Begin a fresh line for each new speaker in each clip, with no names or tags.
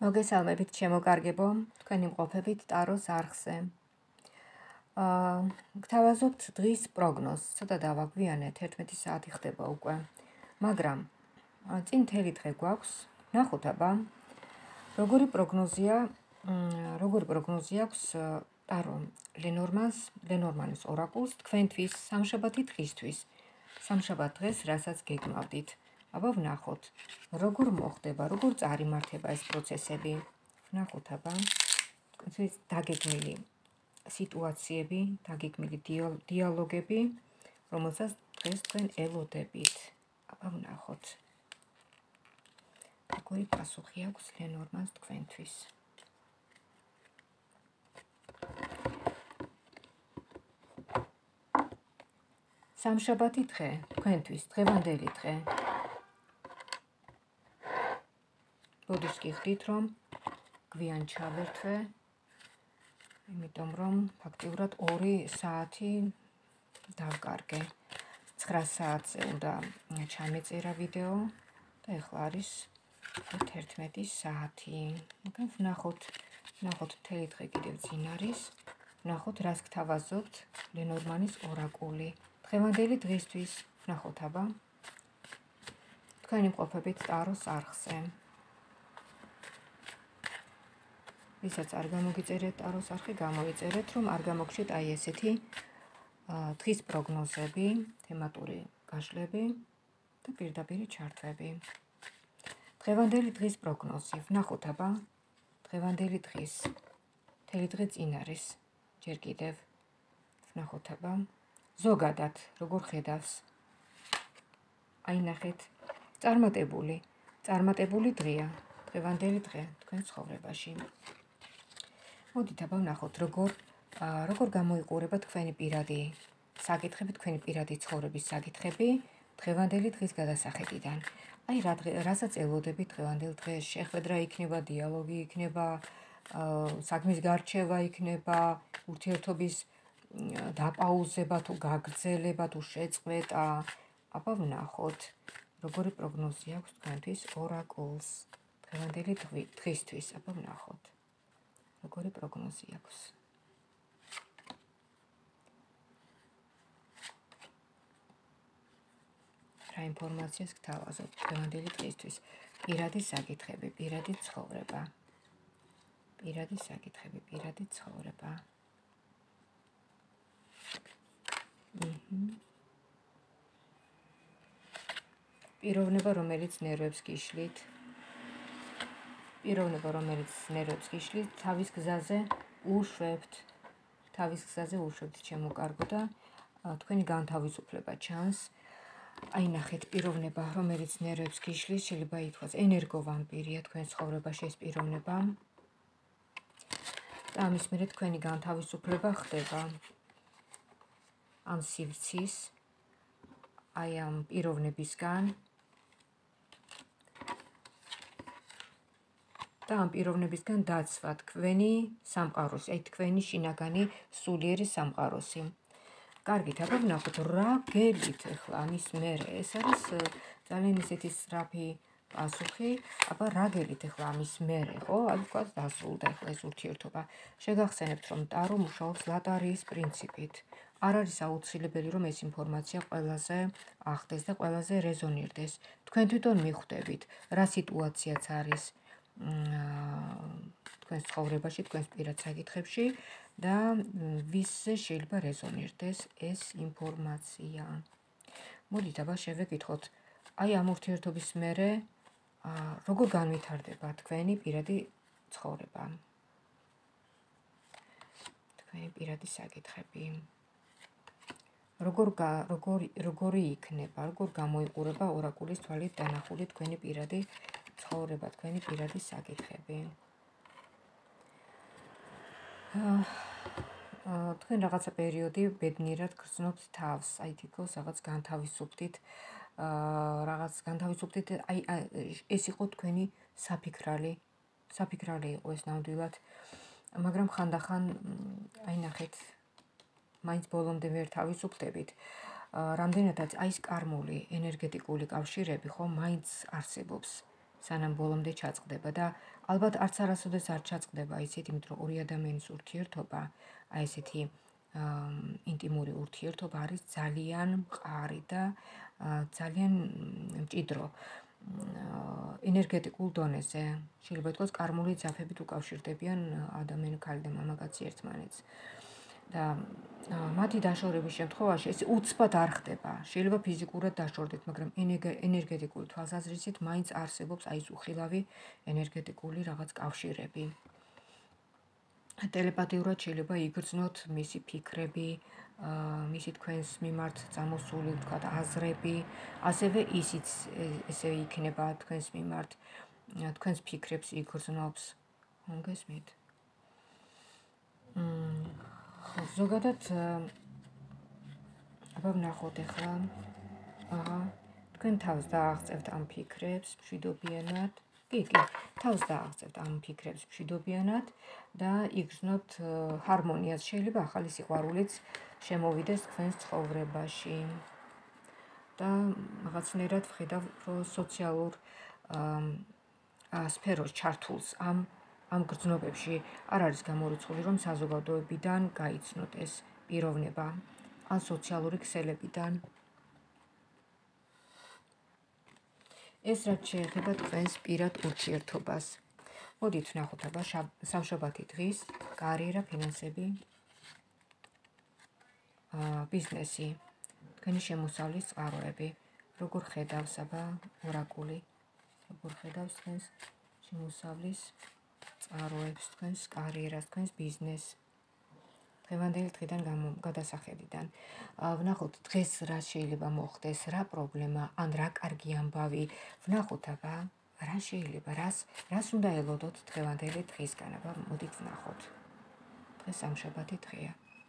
მოგესალმებით ჩემო-კარგებო, თქვენი მყოფებით ტაროს არხზე. გთავაზობთ დღის პროგნოზს, ცოტა დავაგვიანეთ, 11 საათი ხდება უკვე, მაგრამ წინ მთელი დღე გვაქვს, ნახოთ აბა, როგორი პროგნოზი აქვს ტარო ლენორმანის ორაკულს თქვენთვის სამშაბათი დღისთვის, სამშაბათ დღეს, რასაც გეგმავდით. აბა ვნახოთ, როგორ მოხდება, როგორ წარიმართება ეს პროცესები. ვნახოთ აბა, თქვენთვის დაგეგმილი სიტუაციები, დაგეგმილი დიალოგები, რომელსაც დღეს თქვენ ელოდებით. აბა ვნახოთ, როგორი პასუხი აქვს ლენორმანს თქვენთვის. სამშაბათი დღე, თქვენთვის, დღევანდელი დღე. ბოდიშს გიხდით, რომ გვიან ჩავერთვე, იმიტომ რომ ფაქტიურად 2 საათი დავკარგე. 9 საათზე უნდა ჩამეწერა ვიდეო და ეხლა არის 11 საათი. მაგრამ ვნახოთ მთელი დღე კიდევ წინ არის. ვნახოთ, რას გთავაზობთ ლენორმანის ორაკული. დღევანდელი დღისთვის ვნახოთ აბა. თქვენი მყოფებით ტაროს არხზე. ვისაც არ გამოგიწერეთ ტაროს არხი, გამოიწერეთ, რომ არ გამოგჩეთ აი ესეთი დღის პროგნოზები, თემატური გაშლები და პირდაპირი ჩართვები. დღევანდელი დღის პროგნოზი. ვნახოთ აბა. დღევანდელი დღის. მთელი დღე წინ არის. ჯერ კიდევ. ვნახოთ აბა. ზოგადად, როგორ ხედავს. აი ნახეთ. წარმატებული დღეა. დღევანდელი დღე თქვენ ცხოვრებაში. მოდით აბა ვნახოთ, როგორ გამოიყურება თქვენი პირადი საკითხები, თქვენი პირადი ცხოვრების საკითხები დღევანდელი დღის გადასახედიდან. აი რასაც ელოდებით დღევანდელ დღეს, შეხვედრა იქნება, დიალოგი იქნება, საქმის გარჩევა იქნება, ურთიერთობის დაპაუზება თუ გაგრძელება თუ შეწყვეტა. აბა ვნახოთ, როგორი პროგნოზი აქვს თქვენთვის ორაკულს დღევანდელი დღისთვის. აბა ვნახოთ, როგორი პროგნოზი აქვს. რა ინფორმაციას გთავაზობთ დღევანდელი დღისთვის. პირადი საკითხები, პირადი ცხოვრება. პირადი საკითხები, პირადი ცხოვრება. პიროვნება, რომელიც ნერვებს გიშლით. თავის გზაზე უშვებთ. ჩემო-კარგო და თქვენი განთავისუფლება ჩანს. აი ნახეთ, პიროვნება, რომელიც ნერვებს გიშლის, შეიძლება ითქვას ენერგოვამპირია თქვენ ცხოვრებაში ეს პიროვნება. და ამის მერე თქვენი განთავისუფლება ხდება. ამ სივრცის, აი ამ პიროვნებისგან და ამ პიროვნებისგან დაცვა თქვენი სამყაროსი, აი თქვენი შინაგანი სულიერი სამყაროსი. კარგით, აბა ვნახოთ, რა გელით ახლა ამის მერე. ეს არის ძალიან ისეთი სწრაფი პასუხი. აბა რა გელით ახლა ამის მერე, ხო? აი ვთქვათ, დასრულდა ახლა ეს ურთიერთობა. შეგახსენებთ, რომ ტარო მუშაობს ლატარიის პრინციპით. არ არის აუცილებელი, რომ ეს ინფორმაცია ყველაზე ახდეს და ყველაზე რეზონირდეს. თქვენ თვითონ მიხვდებით, რა სიტუაციაც არის თქვენს ცხოვრებაში, თქვენს პირად საკითხებში და ვისზე შეიძლება რეზონირდეს ეს ინფორმაცია. მოდით აბა შევეკითხოთ, აი ამ ურთიერთობის მერე როგორ განვითარდება თქვენი პირადი ცხოვრება. თქვენი პირადი საკითხები. როგორი იქნება, როგორ გამოიყურება ორაკულის თვალით დანახული თქვენი პირადი ცხოვრება, თქვენი პირადი საკითხები. თქვენ რაღაცა პერიოდი ბედნიერად გრძნობთ თავს, აი თითქოს რაღაც განთავისუფლდით, აი ეს იყო თქვენი საფიქრალი იყო ეს ნამდვილად, მაგრამ ხანდახან აი ნახეთ, მაინც ბოლომდე ვერ თავისუფლდებით. რამდენადაც აი ეს კარმული ენერგეტიკული კავშირები ხო მაინც არსებობს. სანამ ბოლომდე ჩაწყდება და ალბათ არც არასოდეს არ ჩაწყდება ისეთ, იმიტომ რომ ორი ადამიანის ურთიერთობა, აი ესეთი ინტიმური ურთიერთობა არის ძალიან მყარი და ძალიან მჭიდრო ენერგეტიკულ დონეზე. შეიძლება ითქვას, კარმული ძაფებით უკავშირდებიან ადამიანი, ქალი და მამაკაცი ერთმანეთს. და მათი დაშორების შემთხვევაში ეს უცბად არ ხდება. შეიძლება ფიზიკურად დაშორდეთ, მაგრამ ენერგეტიკული თვალსაზრისით მაინც არსებობს აი ეს უხილავი ენერგეტიკული რაღაც კავშირები. ტელეპათიურად შეიძლება იგრძნოთ მისი ფიქრები, მისი თქვენს მიმართ წამოსული, ვთქვათ, აზრები, ასევე ისიც ესე იქნება თქვენს მიმართ, თქვენს ფიქრებს იგრძნობს. გესმით? ზოგადად აბა ვნახოთ ახლა. თქვენ თავს დააღწევთ ამ ფიქრებს მშვიდობიანად. კი, თავს დააღწევთ ამ ფიქრებს მშვიდობიანად და იგრძნობთ ჰარმონიას. შეიძლება ახალი სიყვარულიც შემოვიდეს თქვენს ცხოვრებაში. და რაღაცნაირად ვხედავ, რომ სოციალურ სფეროს ჩართულს ამ გრძნობებში არ არის გამორიცხული, რომ საზოგადოებიდან გაიცნოთ ეს პიროვნება ან სოციალური ქსელებიდან. ეს რაც შეეხება თქვენს პირად ურთიერთობას. მოდით ვნახოთ აბა სამშაბათი დღის კარიერა, ფინანსები, ბიზნესი, თქვენი შემოსავლის წყაროები. როგორ ხედავს აბა ორაკული? როგორ ხედავს თქვენს შემოსავლის წყაროებს, თქვენს კარიერას, თქვენს ბიზნესს? დღევანდელი დღიდან გადასახედიდან. ვნახოთ დღეს რა შეიძლება მოხდეს, რა პრობლემა, ან რა კარგი ამბავი. ვნახოთ აბა რა შეიძლება, რას უნდა ელოდოთ დღევანდელი დღისგან. აბა მოდით ვნახოთ. დღეს სამშაბათი დღეა.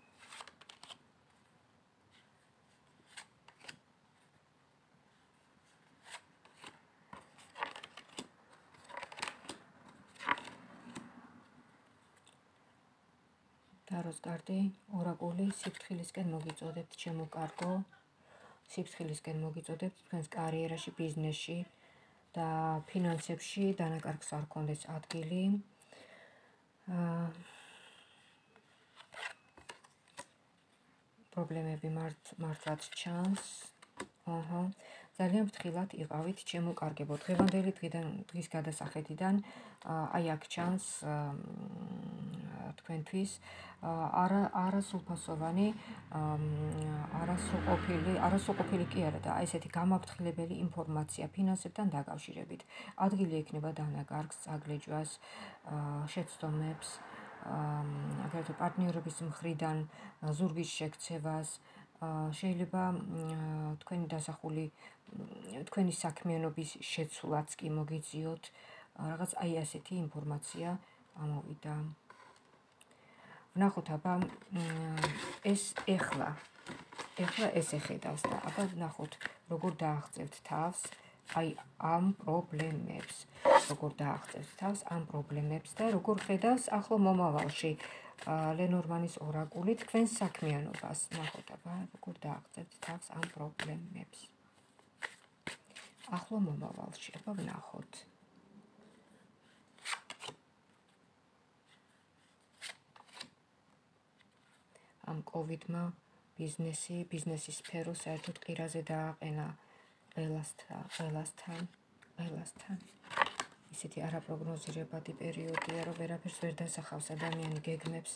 ტაროს კარტი, ორაკული, სიფრთხილისკენ მოგიწოდებთ, ჩემო კარგო. სიფრთხილისკენ მოგიწოდებთ თქვენს კარიერაში, ბიზნესში და ფინანსებში დანაკარგს არ გქონდეს ადგილი. პრობლემები მართლაც ჩანს. ძალიან ფრთხილად იყავით, ჩემო კარგებო. დღევანდელი დღის გადასახედიდან აი აქ ჩანს თქვენთვის არასრულფასოვანი, არასრულყოფილი კი არა და აი ესეთი გამაფრთხილებელი ინფორმაცია ფინანსებთან დაკავშირებით. ადგილი ექნება დანაკარგს, წაგლეჯვას, შეცდომებს, აგრეთვე პარტნიორების მხრიდან ზურგის შექცევას. შეიძლება თქვენი დასახული, თქვენი საქმიანობის შეცვლაც კი მოგიძიოთ. რაღაც აი ასეთი ინფორმაცია ამოვიდა. ვნახოთ აბა ეს ეხლა ეს ეხედავს და აბა ვნახოთ როგორ დააღწევთ თავს აი ამ პრობლემებს. როგორ დააღწევთ თავს ამ პრობლემებს და როგორ ხედავს ახლო მომავალში ლენორმანის ორაკული თქვენს საქმიანობას. ვნახოთ აბა როგორ დააღწევთ თავს ამ პრობლემებს. ახლო მომავალში აბა ვნახოთ. ამ კოვიდმა ბიზნესის სფერო საერთოდ ყირაზე დააყენა ყველასთან. ისეთი არაპროგნოზირებადი პერიოდია, რომ ვერაფერს ვერ დასახავს ადამიანი გეგმებს.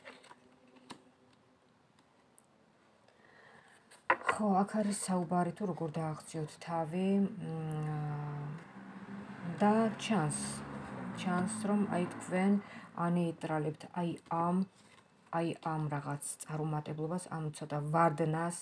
ხო, აქ არის საუბარი თუ როგორ დააღწიოთ თავი და ჩანს, რომ აი თქვენ ანეიტრალებთ აი ამ რაღაც წარუმატებლობას, ამ ცოტა ვარდნას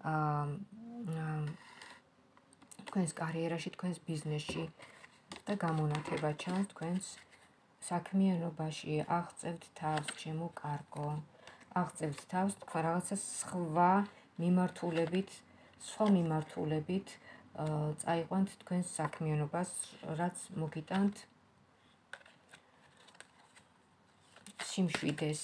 თქვენს კარიერაში, თქვენს ბიზნესში და გამონათება ჩანს თქვენს საქმიანობაში. აღწევთ თავს, ჩემო კარგო. აღწევთ თავს თქვენ რაღაცა სხვა მიმართულებით წაიყვანთ თქვენს საქმიანობას, რაც მოგიტანთ სიმშვიდეს.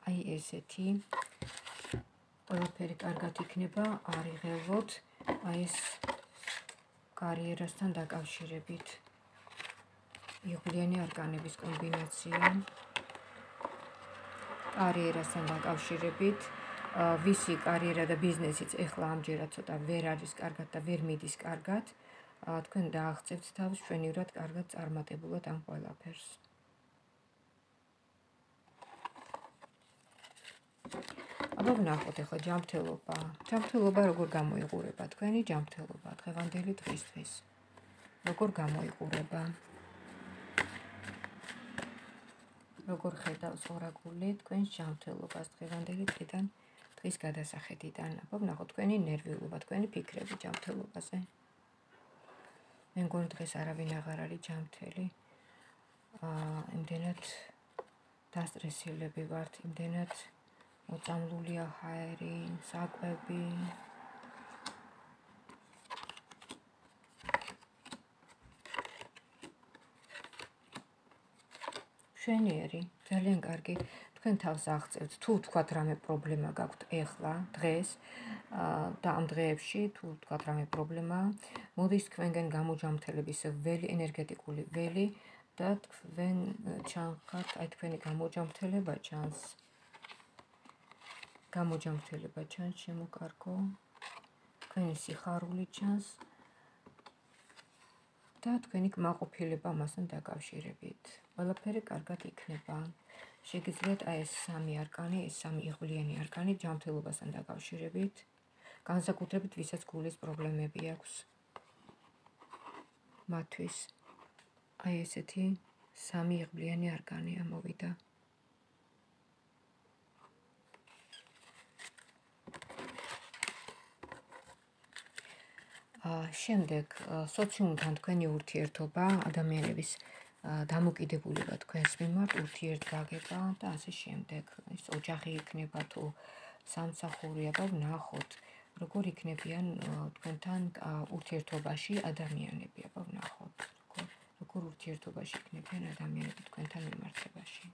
აი ესეთი ყველაფერი კარგად იქნება, არ იღელვოთ აი ეს კარიერასთან დაკავშირებით. იღვლიანი არკანების კომბინაცია. კარიერასთან დაკავშირებით, ვისი კარიერა და ბიზნესიც ეხლა ამჯერად ცოტა ვერ არის კარგად და ვერ მიდის კარგად, თქვენ დააღწევთ თავს ჩვენივრად კარგად წარმატებულად ამ ყველაფერს. აბა ვნახოთ ახლა ჯანმრთელობა. ჯანმრთელობა როგორ გამოიყურება თქვენი ჯანმრთელობა დღევანდელი დღისთვის? როგორ გამოიყურება? როგორ ხედავს ორაკული თქვენს ჯანმრთელობას დღევანდელი დღიდან დღის გადასახედიდან? აბა ვნახოთ თქვენი ნერვიულობა, თქვენი ფიქრები ჯანმრთელობაზე. მე მგონი დღეს არავინ აღარ არის ჯანმრთელი. იმდენად დასტრესილები ვართ, იმდენად მოწამლულია ჰაერი, საკვები. მშვენიერი, ძალიან კარგი. თქვენ თავს აღწევთ, თუ თქვათ რამე პრობლემა გაქვთ ეხლა, დღეს და ამ დღეებში, თუ თქვათ რამე პრობლემაა, მოდის თქვენგან გამოჯანმრთელების ველი, ენერგეტიკული ველი და თქვენ ჩანხართ, აი თქვენი გამოჯანმრთელება ჩანს. გამოჯანმრთელება ჩანს, შემოკარგო. თქვენი სიხარული ჩანს და თქვენი კმაყოფილება მასთან დაკავშირებით. ყველაფერი კარგად იქნება. შეგიძლიათ აი ეს სამი არკანი, ეს სამი იღვლიანი არკანი ჯანმრთელობასთან დაკავშირებით, განსაკუთრებით ვისაც გულის პრობლემები აქვს. მათთვის აი ესეთი სამი იღვლიანი არკანი ამოვიდა. შემდეგ სოციუმთან თქვენი ურთიერთობა, ადამიანების დამოკიდებულება თქვენს მიმართ, ურთიერთგაგება და ასე შემდეგ. ეს ოჯახი იქნება თუ სამსახური, აბა ვნახოთ, როგორ იქნებიან თქვენთან ურთიერთობაში ადამიანები, აბა ვნახოთ, როგორ ურთიერთობაში იქნებიან ადამიანები თქვენთან მიმართებაში.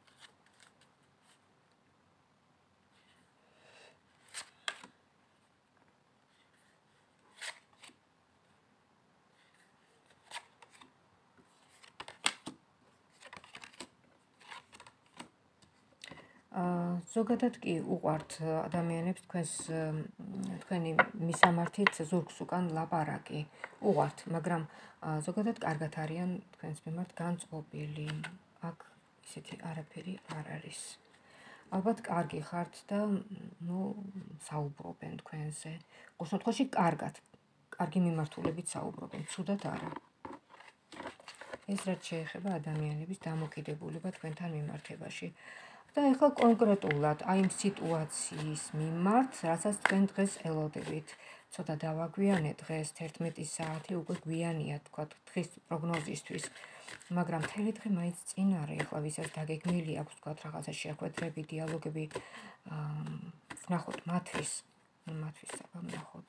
ზოგადად კი უყვართ ადამიანებს თქვენი მისამართით ზურგს უკან ლაპარაკი. უყვართ, მაგრამ ზოგადად კარგად არიან თქვენს მიმართ განწყობილი. აქ ისეთი არაფერი არ არის. ალბათ კარგი ხართ და საუბრობენ თქვენზე. ყოველ შემთხვევაში კარგი მიმართულებით საუბრობენ, ცუდად არა. ეს რაც შეეხება ადამიანების დამოკიდებულება თქვენთან მიმართებაში. და ეხლა კონკრეტულად აი იმ სიტუაციის მიმართ, რასაც თქვენ დღეს ელოდებით. ცოტა დავაგვიანე დღეს 11 საათი უკვე გვიანია თქვა დღის პროგნოზისთვის. მაგრამ მთელი დღე მაინც წინ არის, ეხლა ვისაც დაგეგმილი აქვს თქვა რაღაცა შეხვედრები, დიალოგები, ვნახოთ მათთვის ვნახოთ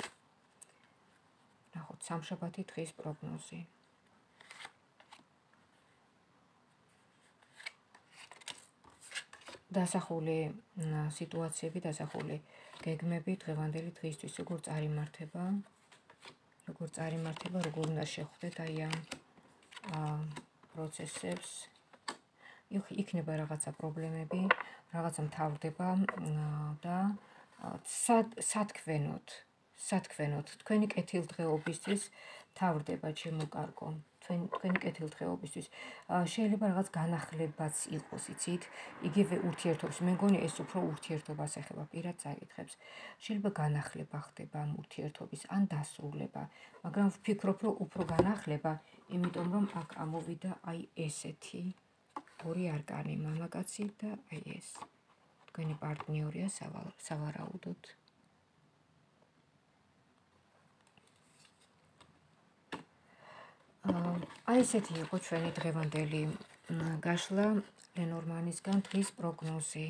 სამშაბათი დღის პროგნოზი. დასახული სიტუაციები, დასახული გეგმები დღევანდელი დღისთვის როგორ წარიმართება, როგორ უნდა შეხვდეთ აი ამ პროცესებს. იქნება რაღაცა პრობლემები, რაღაცა მთავრდება და სათქვენოთ თქვენი კეთილდღეობისთვის მთავრდება შემოკარგო. თქვენი კეთილდღეობისთვის შეიძლება რაღაც განახლებაც იყოს, იცით, იგივე ურთიერთობის. მე მგონი ეს უფრო ურთიერთობას ეხება, პირად წაკითხებს. შეიძლება განახლება ხდება ამ ურთიერთობის ან დასრულება, მაგრამ ვფიქრობ, რომ უფრო განახლება, იმიტომ რომ აქ ამოვიდა აი ესეთი ორი არკანი, მამაკაცი და აი ეს. თქვენი პარტნიორია სავარაუდოდ. აი ესეთი იყო ჩვენი დღევანდელი გაშლა ლენორმანისგან დღის პროგნოზი.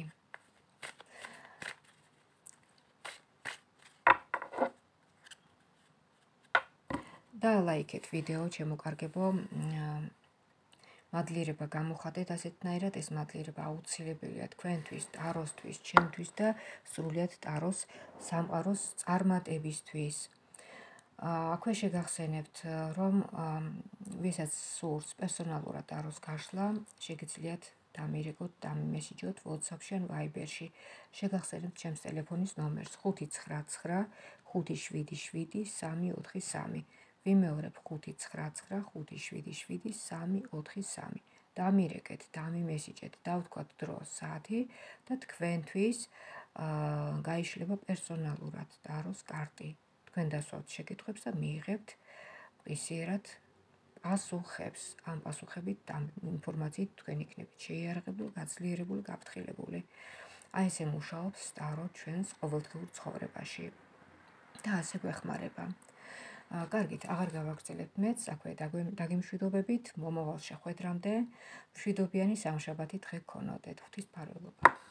და ლაიქეთ ვიდეო, შემოკარგებო. მადლიერება გამოხატეთ ასეთნაირად, ეს მადლიერება აუცილებელია თქვენთვის, ტაროსთვის, ჩემთვის და სრულიად ტაროს სამყაროს წარმატებისთვის. აქვე შეგახსენებთ, რომ ვისაც სურს პერსონალურად ტაროს გაშლა, შეგიძლიათ დამირეკოთ, დამიმესიჯოთ WhatsApp-ში ან Viber-ში. შეგახსენებთ ჩემს ტელეფონის ნომერს 599 577 343. ვიმეორებ 599 577 343. დამირეკეთ, დამიმესიჯეთ, დავთქვათ დრო, საათი და თქვენთვის გაიშლება პერსონალურად ტაროს კარტი. თქვენ დასვათ შეკითხვებს და მიიღებთ მყისიერად პასუხებს. ამ პასუხებით ამ ინფორმაციით თქვენ იქნებით შეიარაღებული, გაძლიერებული, გაფრთხილებული. აი ესე მუშაობს ტარო ჩვენს ყოველდღიურ ცხოვრებაში და ასე გვეხმარება. კარგით, აღარ გავაგრძელებთ მეც, აქვე დაგემშვიდობებით, მომავალ შეხვედრამდე მშვიდობიანი სამშაბათი დღე გქონოდეთ. ღვთისმფარველობა.